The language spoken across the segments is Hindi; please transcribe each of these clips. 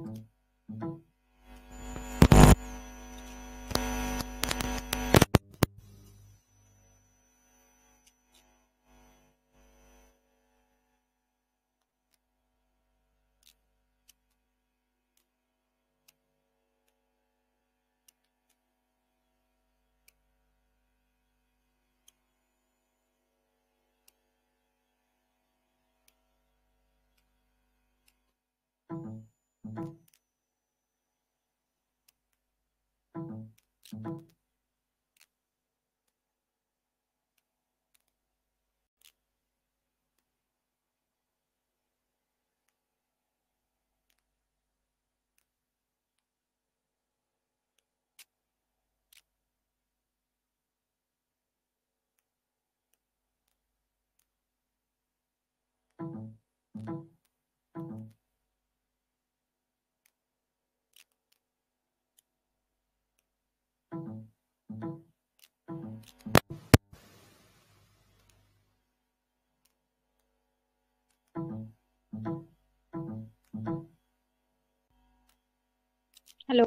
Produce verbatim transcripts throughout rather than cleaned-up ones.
हेलो।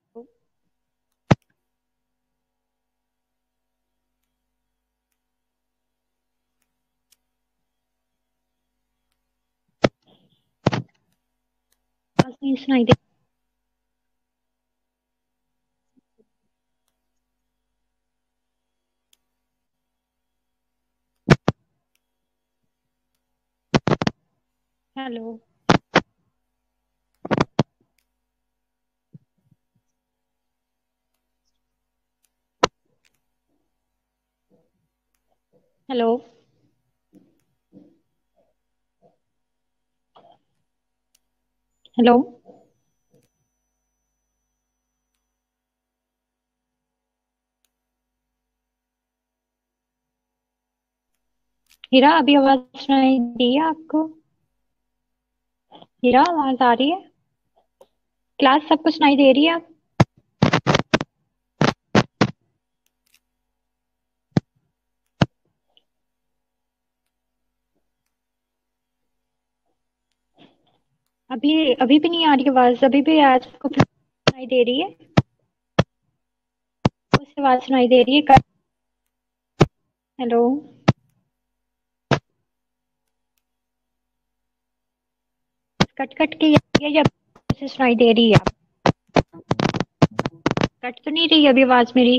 आवाज नहीं सुनाई दे। हेलो। हेलो। हेलो। हीरा, अभी आवाज सुनाई दी है आपको? हीरा, आवाज आ रही है? क्लास सबको सुनाई दे रही है? आप अभी अभी भी नहीं आ रही आवाज? अभी भी आज को सुनाई दे रही है? उस आवाज सुनाई दे रही है कट। हेलो। कट कट के आ रही है या से सुनाई दे रही है? कट तो नहीं रही अभी आवाज मेरी?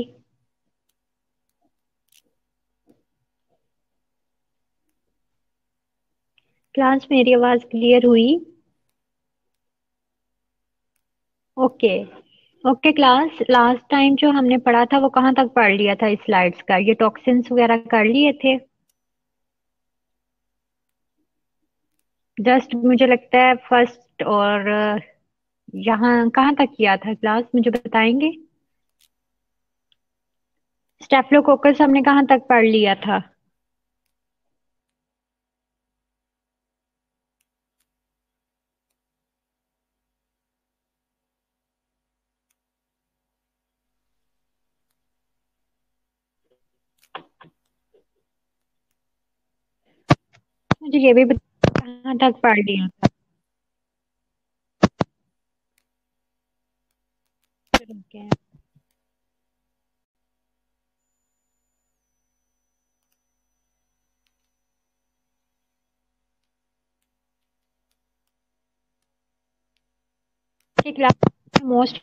क्लास मेरी आवाज क्लियर हुई? Okay. Okay class, last time जो हमने पढ़ा था वो कहाँ तक पढ़ लिया था? इस स्लाइड्स का ये टॉक्सिन्स वगैरह कर लिए थे? जस्ट मुझे लगता है फर्स्ट और अ, यहाँ कहाँ तक किया था क्लास, मुझे बताएंगे? स्टेफलोकोकस हमने कहाँ तक पढ़ लिया था? मुझे ये भी बता कहाँ तक पढ़ लिया था? ठीक है। Class most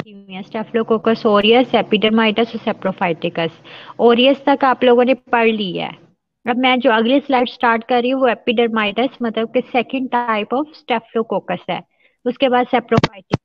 staphylococcus aureus, epidermidis और सेप्रोफाइटिकस। ओरियस तक आप लोगों ने पढ़ ली है। अब मैं जो अगली स्लाइड स्टार्ट कर रही हूँ वो एपिडर्माइटस मतलब कि सेकंड टाइप ऑफ स्टेफिलोकोकस है। उसके बाद सेप्रोफाइटिकस।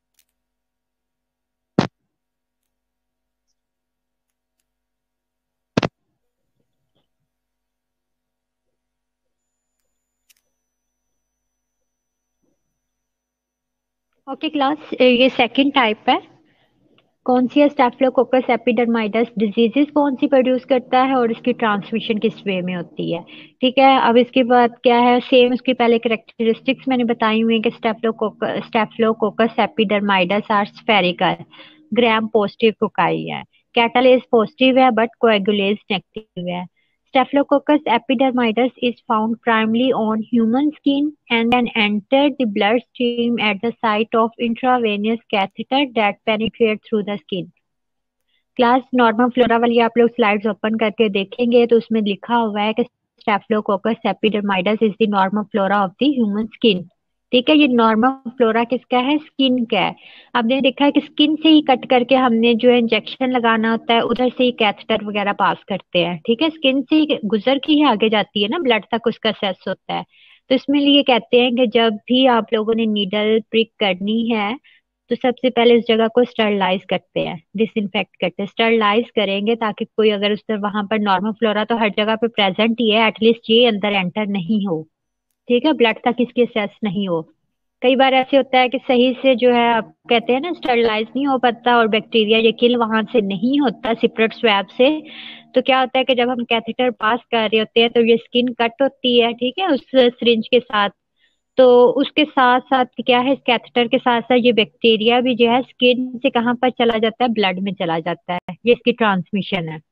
ओके क्लास, ये सेकंड टाइप है। कौन सी है? स्टेफिलोकोकस एपिडर्माइडस। डिजीजेस कौन सी प्रोड्यूस करता है और इसकी ट्रांसमिशन किस वे में होती है? ठीक है, अब इसके बाद क्या है? सेम उसकी पहले करेक्टरिस्टिक्स मैंने बताई हुई है कि staphylococcus staphylococcus epidermidis are spherical, gram positive cocci है, कैटालेज पॉजिटिव है बट कोएगुलेज नेगेटिव है। Staphylococcus epidermidis is found primarily on human skin and can enter the bloodstream at the site of intravenous catheter that penetrate through the skin. Class normal flora वाली आप लोग स्लाइड्स ओपन करके देखेंगे तो उसमें लिखा हुआ है कि staphylococcus epidermidis is the normal flora of the human skin. ठीक है, ये नॉर्मल फ्लोरा किसका है? स्किन का है। आपने देखा है कि स्किन से ही कट करके हमने जो है इंजेक्शन लगाना होता है, उधर से ही कैथेटर वगैरह पास करते हैं। ठीक है, स्किन से ही गुजर के ही आगे जाती है ना, ब्लड तक उसका सेस होता है। तो इसमें लिए कहते हैं कि जब भी आप लोगों ने नीडल प्रिक करनी है तो सबसे पहले उस जगह को स्टरलाइज करते हैं, डिसइंफेक्ट करते हैं। स्टरलाइज करेंगे ताकि कोई अगर उस तरह वहां पर नॉर्मल फ्लोरा तो हर जगह पे प्रेजेंट ही है, एटलीस्ट ये अंदर एंटर नहीं हो। ठीक है, ब्लड तक इसके सेस नहीं हो। कई बार ऐसे होता है कि सही से जो है आप कहते हैं ना स्टरलाइज नहीं हो पाता और बैक्टीरिया ये किल वहां से नहीं होता सिपरेट स्वैब से। तो क्या होता है कि जब हम कैथेटर पास कर रहे होते हैं तो ये स्किन कट होती है, ठीक है, उस सिरिंज के साथ। तो उसके साथ साथ क्या है, इस कैथेटर के साथ साथ ये बैक्टीरिया भी जो है स्किन से कहाँ पर चला जाता है? ब्लड में चला जाता है। ये इसकी ट्रांसमिशन है।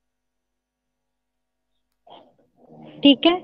ठीक है,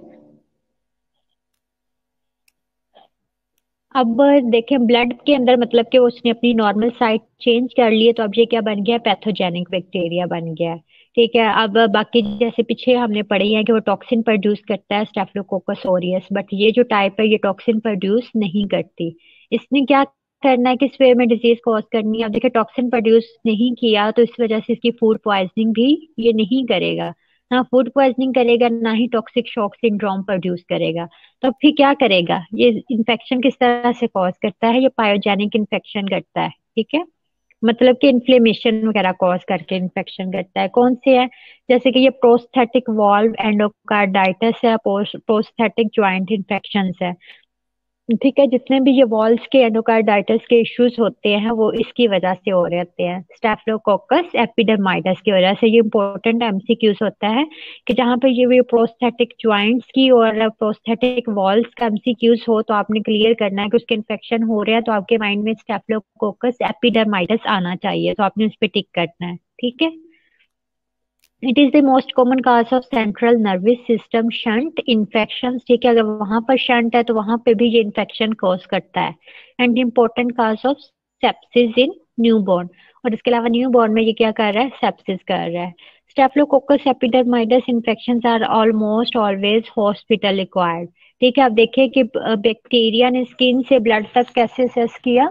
अब देखें ब्लड के अंदर मतलब कि उसने अपनी नॉर्मल साइट चेंज कर ली है तो अब ये क्या बन गया? पैथोजेनिक बैक्टीरिया बन गया है। ठीक है, अब बाकी जैसे पीछे हमने पढ़ी है कि वो टॉक्सिन प्रोड्यूस करता है स्टेफिलोकोकस ओरियस, बट ये जो टाइप है ये टॉक्सिन प्रोड्यूस नहीं करती। इसने क्या करना है? किस वे में डिजीज कॉज करनी है? अब देखिए टॉक्सिन प्रोड्यूस नहीं किया तो इस वजह से इसकी फूड पॉइजनिंग भी ये नहीं करेगा। ना फूड पॉइजनिंग करेगा, ना ही टॉक्सिक शॉक सिंड्रोम प्रोड्यूस करेगा। तो फिर क्या करेगा? ये इन्फेक्शन किस तरह से कॉज करता है? ये पायोजेनिक इन्फेक्शन करता है। ठीक है, मतलब कि इन्फ्लेमेशन वगैरह कॉज करके इन्फेक्शन करता है। कौन से है? जैसे कि ये प्रोस्थेटिक वॉल्व एंडोकार्डाइटिस है, प्रोस्थेटिक ज्वाइंट इन्फेक्शन है। ठीक है, जितने भी ये वॉल्स के एंडोकार्डाइटिस के इश्यूज होते हैं वो इसकी वजह से हो रहे होते हैं, स्टेफिलोकोकस एपिडर्माइडस की वजह से। ये इंपॉर्टेंट एमसीक्यूज होता है कि जहाँ पे ये प्रोस्थेटिक ज्वाइंट्स की और प्रोस्थेटिक वॉल्स का एमसीक्यूज हो तो आपने क्लियर करना है कि उसके इन्फेक्शन हो रहे हैं तो आपके माइंड में स्टेफिलोकोकस एपिडर्माइडस आना चाहिए, तो आपने उस पर टिक करना है। ठीक है, it is the most common cause of central nervous system shunt infection. ठीक है, अगर वहां पर शंट है तो वहां पे भी ये इन्फेक्शन कॉज करता है। And important cause of sepsis in newborn. और इसके अलावा न्यूबॉर्न में ये क्या कर रहा है? सेप्सिस कर रहा है। Staphylococcus epidermidis infection are almost always hospital required. ठीक है, आप देखिए कि बैक्टीरिया ने स्किन से ब्लड तक कैसे सेस किया?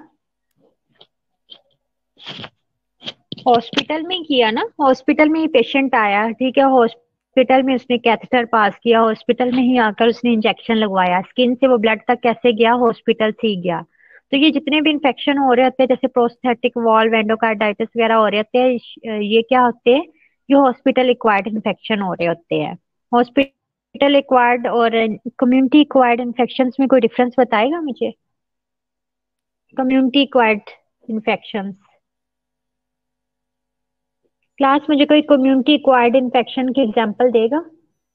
हॉस्पिटल में ही किया ना। हॉस्पिटल में ही पेशेंट आया, ठीक है, हॉस्पिटल में उसने कैथेटर पास किया, हॉस्पिटल में ही आकर उसने इंजेक्शन लगवाया, स्किन से वो ब्लड तक कैसे गया? हॉस्पिटल से ही गया। तो ये जितने भी इन्फेक्शन हो रहे होते हैं जैसे प्रोस्थेटिक वॉल्व एंडोकार्डाइटिस वगैरह हो रहे होते हैं, ये क्या होते हैं? ये हॉस्पिटल एक्वायर्ड इन्फेक्शन हो रहे होते हैं। हॉस्पिटल एक्वायर्ड और कम्युनिटी एक्वायर्ड इन्फेक्शन में कोई डिफरेंस बताएगा मुझे? Community acquired infection. क्लास मुझे कोई कम्युनिटी एक्वायर्ड इन्फेक्शन की एग्जांपल देगा?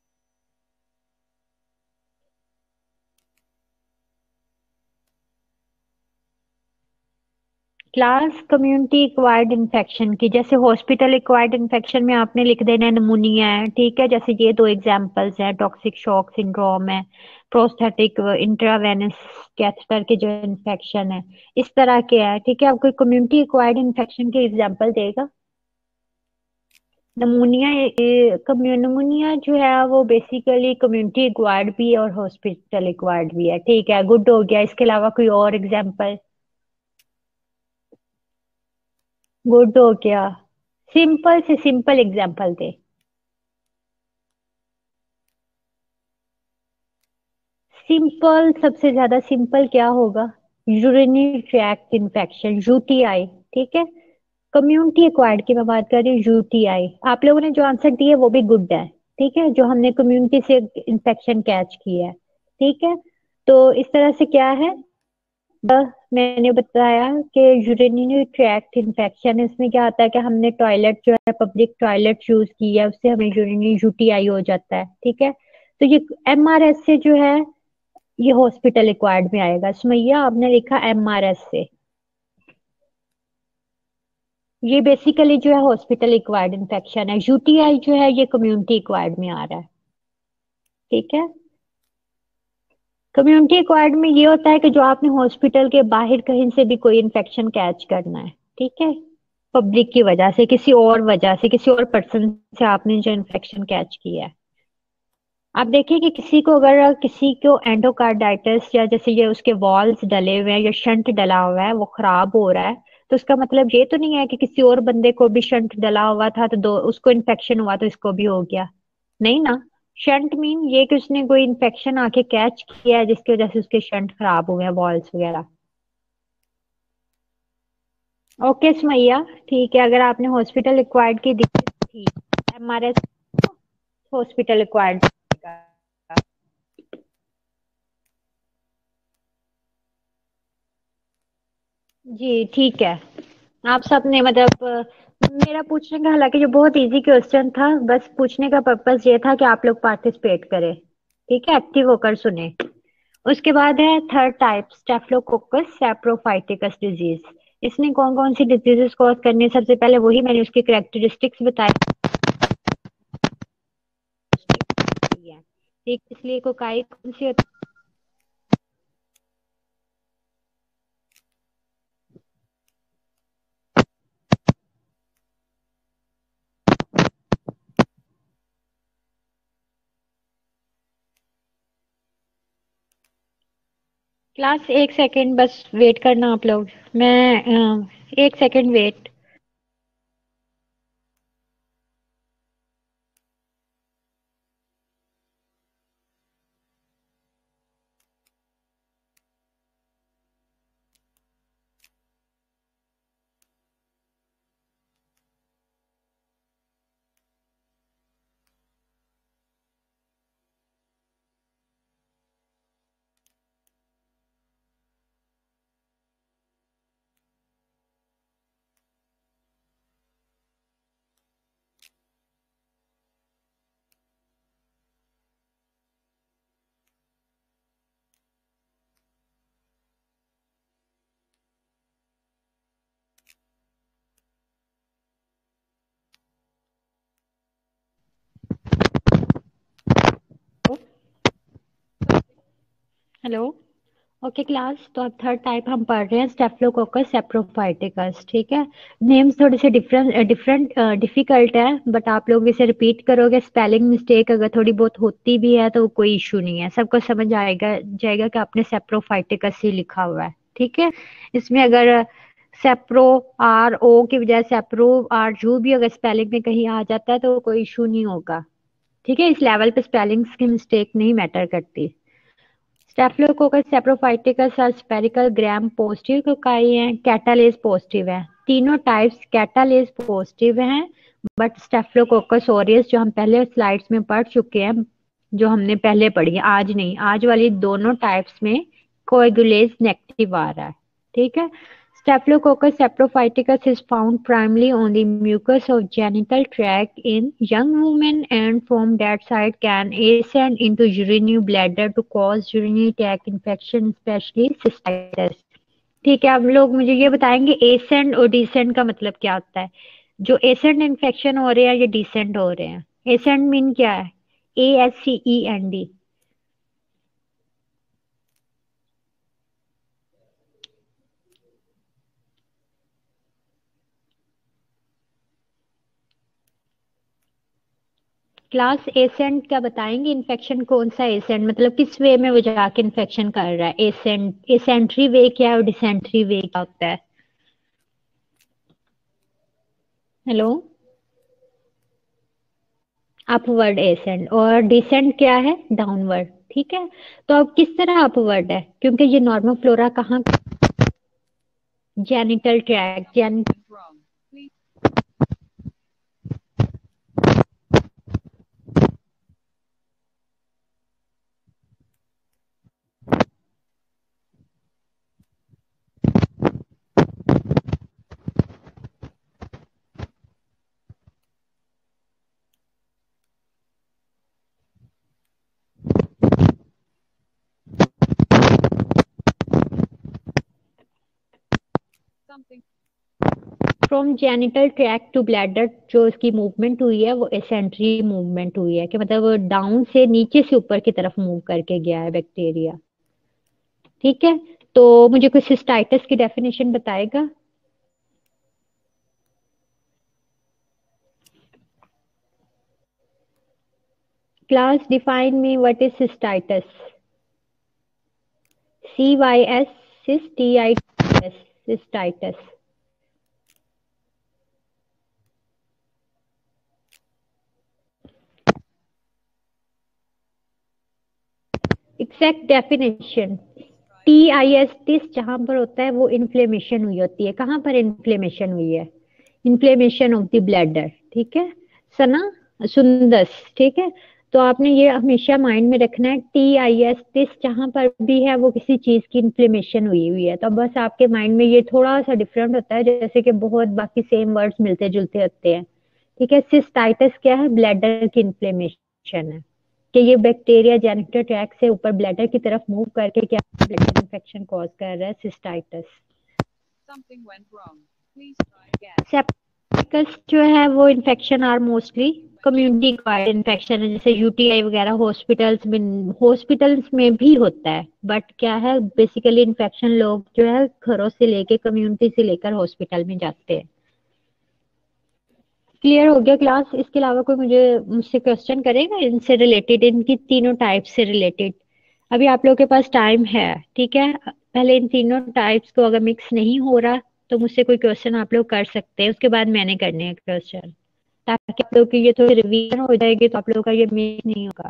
क्लास कम्युनिटी एक्वायर्ड इन्फेक्शन की, जैसे हॉस्पिटल एक्वायर्ड इन्फेक्शन में आपने लिख देना है निमोनिया है। ठीक है, जैसे ये दो एग्जांपल्स हैं, टॉक्सिक शॉक सिंड्रोम है, प्रोस्थेटिक इंट्रावेनस कैथेटर के जो इन्फेक्शन है, इस तरह के है। ठीक है, आप कोई कम्युनिटी एक्वायर्ड इन्फेक्शन की एग्जांपल देगा? नमूनिया, निमोनिया जो है वो बेसिकली कम्युनिटी एक्वायर्ड भी है और हॉस्पिटल एक्वायर्ड भी है। ठीक है, गुड हो गया। इसके अलावा कोई और एग्जांपल? गुड हो गया। सिंपल से सिंपल एग्जांपल दे। सिंपल, सबसे ज्यादा सिंपल क्या होगा? Urinary tract infection, UTI. ठीक है, कम्युनिटी एक्वायर्ड की मैं बात कर रही हूँ, यूटीआई। आप लोगों ने जो आंसर दिए वो भी गुड है। ठीक है, जो हमने कम्युनिटी से इन्फेक्शन कैच किया है। ठीक है, तो इस तरह से क्या है, ब- मैंने बताया कि यूरिनरी ट्रैक्ट इन्फेक्शन, इसमें क्या आता है कि हमने टॉयलेट जो है, पब्लिक टॉयलेट यूज किया है, उससे हमें यूरिनरी यूटीआई हो जाता है। ठीक है, तो ये एमआरएस से जो है, ये हॉस्पिटल एक्वायर्ड में आएगा। सुमैया आपने लिखा एमआरएस से, ये बेसिकली जो है हॉस्पिटल एक्वायर्ड इन्फेक्शन है। यूटीआई जो है ये कम्युनिटी एक्वायर्ड में आ रहा है। ठीक है, कम्युनिटी एक्वायर्ड में ये होता है कि जो आपने हॉस्पिटल के बाहर कहीं से भी कोई इन्फेक्शन कैच करना है। ठीक है, पब्लिक की वजह से, किसी और वजह से, किसी और पर्सन से आपने जो इन्फेक्शन कैच किया है। आप देखिए कि किसी को, अगर किसी को एंडोकार्डाइटिस, या जैसे ये उसके वॉल्स डले हुए हैं या शंट डला हुआ है, वो खराब हो रहा है, तो उसका मतलब ये तो नहीं है कि किसी और बंदे को भी शंट डला हुआ था तो दो उसको इन्फेक्शन हुआ तो इसको भी हो गया। नहीं ना। शंट मीन ये कि उसने कोई इन्फेक्शन आके कैच किया है जिसकी वजह से उसके शंट खराब हुए हैं, वॉल्स वगैरह। ओके सुमैया, ठीक है, अगर आपने हॉस्पिटल एक्वायर्ड की दिक्कत थी, एमआरएस हॉस्पिटल एक्वायर्ड। जी ठीक है। आप सबने मतलब अ, मेरा पूछने का, हालांकि ये बहुत इजी क्वेश्चन था, बस पूछने का पर्पस ये था कि आप लोग पार्टिसिपेट करें। ठीक है, एक्टिव होकर सुने। उसके बाद है third type, staphylococcus saprophyticus disease. इसने कौन कौन सी डिजीजेस कॉज करनी है? सबसे पहले वही मैंने उसकी करेक्टरिस्टिक्स बताई है। ठीक, इसलिए कोकाई कौन सी होती है? क्लास एक सेकंड बस वेट करना आप लोग। मैं अ, एक second wait. Hello. Okay class, तो अब थर्ड टाइप हम पढ़ रहे हैं, स्टेफलोकोकस सेप्रोफाइटिकस। ठीक है, नेम्स थोड़े से डिफरेंट डिफरेंट डिफिकल्ट है, बट आप लोग इसे रिपीट करोगे, स्पेलिंग मिस्टेक अगर थोड़ी बहुत होती भी है तो कोई इशू नहीं है, सबको समझ आएगा जाएगा कि आपने सेप्रोफाइटिकस ही लिखा हुआ है। ठीक है, इसमें अगर सेप्रो आर ओ की बजाय सेप्रो आर यू भी अगर स्पेलिंग में कहीं आ जाता है तो कोई इशू नहीं होगा। ठीक है, इस लेवल पे स्पेलिंग्स की मिस्टेक नहीं मैटर करती। स्टेफिलोकोकस सेप्रोफाइटिकस और स्पेरिकल ग्राम पॉजिटिव कोकाई हैं, कैटालेस पॉजिटिव है। तीनों टाइप्स कैटालेस पॉजिटिव हैं, बट स्टेफिलोकोकस ऑरियस जो हम पहले स्लाइड्स में पढ़ चुके हैं, जो हमने पहले पढ़ी है, आज नहीं, आज वाली दोनों टाइप्स में कोएगुलेज नेगेटिव आ रहा है। ठीक है, Staphylococcus saprophyticus is found primarily on the mucus of genital tract in young women and from that side can ascend into urinary bladder to cause urinary tract infection, especially cystitis. ठीक है, अब लोग मुझे ये बताएंगे एसेंड और डिसेंड का मतलब क्या होता है? जो एसेंड इन्फेक्शन हो रहे हैं या डिसेंड हो रहे हैं? एसेंड मीन क्या है? A S C E N D. Class ascent क्या बताएंगे? इन्फेक्शन कौन सा एसेंट, मतलब किस वे में वो जाके इन्फेक्शन कर रहा है? एसेंट, एसेंट्री वे क्या है और डिसेंट्री वे क्या होता है? हेलो। अपवर्ड एसेंड, और डिसेंड क्या है? डाउनवर्ड। ठीक है। तो अब किस तरह अपवर्ड है, क्योंकि ये नॉर्मल फ्लोरा कहाँ? जेनिटल ट्रैक, जेन from genital tract to bladder जो इसकी मूवमेंट हुई है वो एसेंट्री मूवमेंट हुई है, कि मतलब डाउन से नीचे से ऊपर की तरफ मूव करके गया है बैक्टीरिया। ठीक है। तो मुझे कुछ सिस्टाइटिस की डेफिनेशन बताएगा? Class define me what is cystitis? C Y S, cis, T I S, cystitis. Exact definition. T I S, tis जहां पर होता है वो इन्फ्लेमेशन हुई होती है। कहाँ पर इन्फ्लेमेशन हुई है? Inflammation of the bladder. ठीक है। सना, सुंदस। ठीक है। तो आपने ये हमेशा माइंड में रखना है, टी आई एस, टिस जहां पर भी है वो किसी चीज की इन्फ्लेमेशन हुई हुई है। तो बस आपके माइंड में ये थोड़ा सा डिफरेंट होता है, जैसे कि बहुत बाकी सेम वर्ड्स मिलते जुलते होते हैं। ठीक है। सिस्टाइटिस क्या है? ब्लैडर की इन्फ्लेमेशन है, कि ये बैक्टीरिया जेनिटल ट्रैक से ऊपर ब्लैडर की तरफ मूव करके क्या ब्लैडर इन्फेक्शन कॉज कर रहा है, सिस्टाइटिस। सेप्टिकस जो है वो infection are mostly community acquired infection है, जैसे यू टी आई वगैरह हॉस्पिटल्स में, हॉस्पिटल्स में भी होता है। बट क्या है, बेसिकली इन्फेक्शन लोग जो है घरों से लेके, कम्युनिटी से लेकर हॉस्पिटल में जाते हैं। क्लियर हो गया क्लास? इसके अलावा कोई मुझे मुझसे क्वेश्चन करेगा इनसे रिलेटेड, इनकी तीनों टाइप से रिलेटेड? अभी आप लोगों के पास टाइम है। ठीक है। पहले इन तीनों टाइप्स को अगर मिक्स नहीं हो रहा तो मुझसे कोई क्वेश्चन आप लोग कर सकते हैं, उसके बाद मैंने करने हैं क्वेश्चन, ताकि आप लोग की ये थोड़ी रिवीजन हो जाएगी, तो आप लोगों का ये मिस नहीं होगा।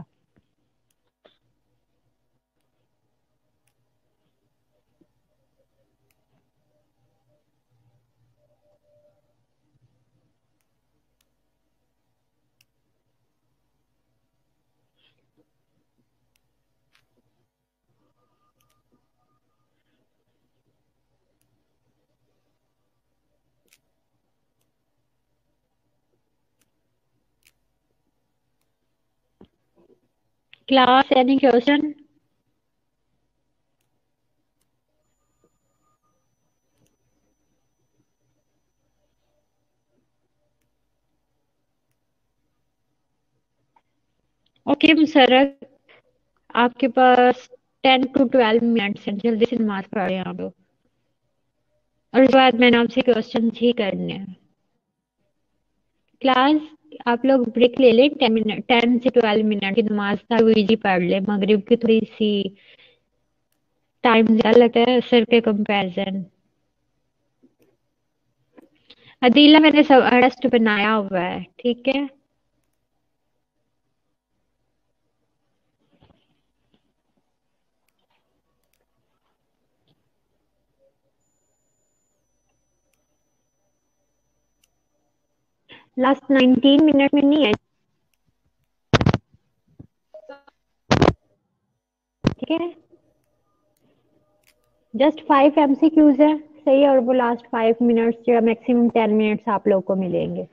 Class, any question? Okay Musarrat, आपके पास टेन टू ट्वेल्व मिनट्स हैं, जल्दी से नमाज पढ़े आप लोग, और उसके बाद मैंने आपसे क्वेश्चन ही करने हैं। क्लास, आप लोग ब्रेक ले लें, टेन मिनट, टेन से ट्वेल्व मिनट की नमाज था वो इजी पढ़ ले, मगरिब की थोड़ी सी टाइम ज्यादा लगता है असर के कंपैरिजन। अदीला, मैंने सब टेस्ट बनाया हुआ है। ठीक है। लास्ट नाइनटीन मिनट में नहीं है। ठीक है। जस्ट फाइव एमसीक्यूज है, सही है, और वो लास्ट फाइव मिनट्स या मैक्सिमम टेन मिनट्स आप लोग को मिलेंगे।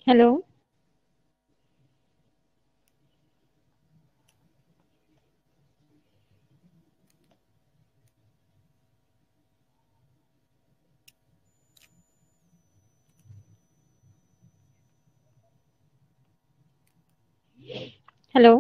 हेलो। हेलो।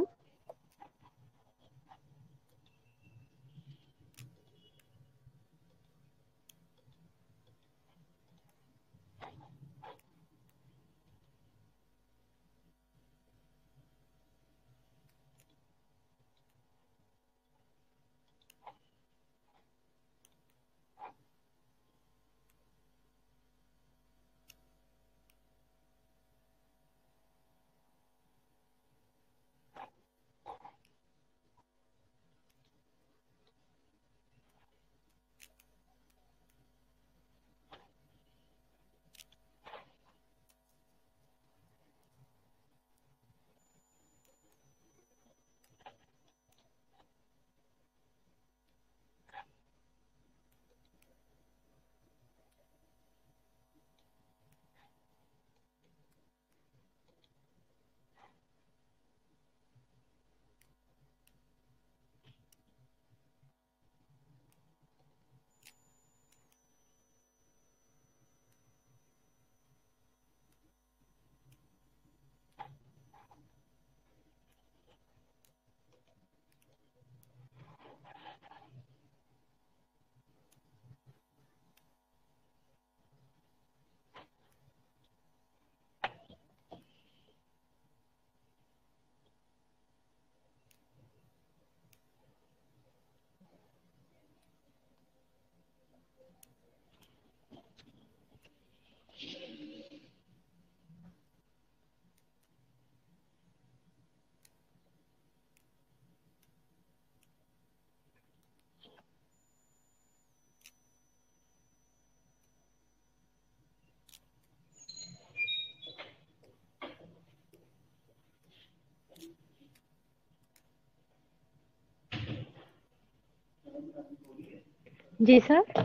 जी सर,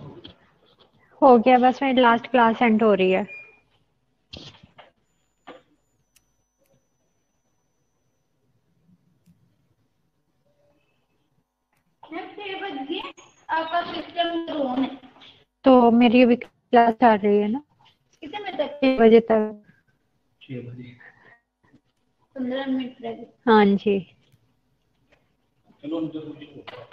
हो गया, बस मेरी लास्ट क्लास एंड हो रही है। आपका सिस्टम ऑन है तो मेरी अभी क्लास चल रही है ना, कितने बजे तक? छह बजे तक। छह बजे पंद्रह मिनट रह गए। हाँ जी। चलो हम तो सोचो।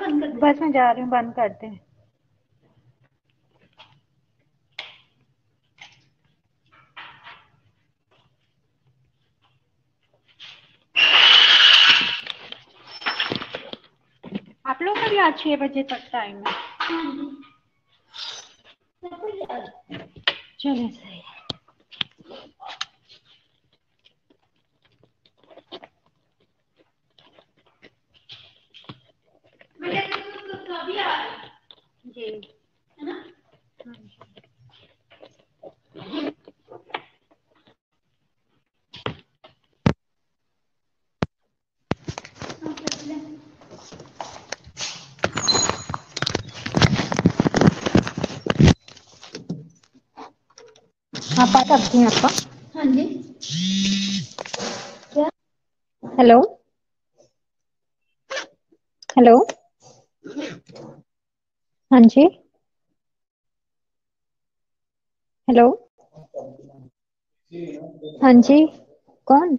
बंद कर दे। बस मैं जा रही हूँ, बंद करते हैं। आप लोग का भी आज छह बजे तक टाइम है? चलो सही है। जी है ना? आप आ सकती हैं आपका? हाँ जी। क्या? हेलो हेलो, हाँ जी, हेलो, हाँ जी, कौन?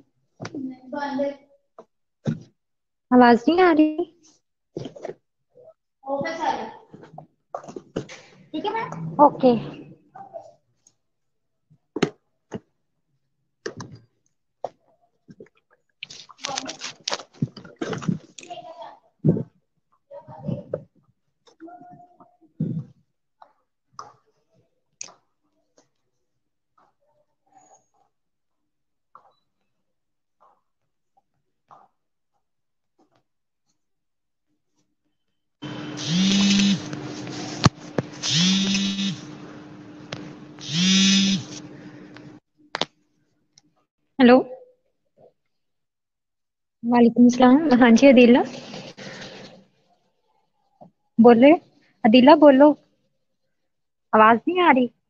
आवाज नहीं आ रही। ऑफिस आ रहा। ठीक है मैम। ओके। हेलो, वालेकुम सलाम। हाँ जी अदीला, बोले। अदीला बोलो, आवाज नहीं आ रही।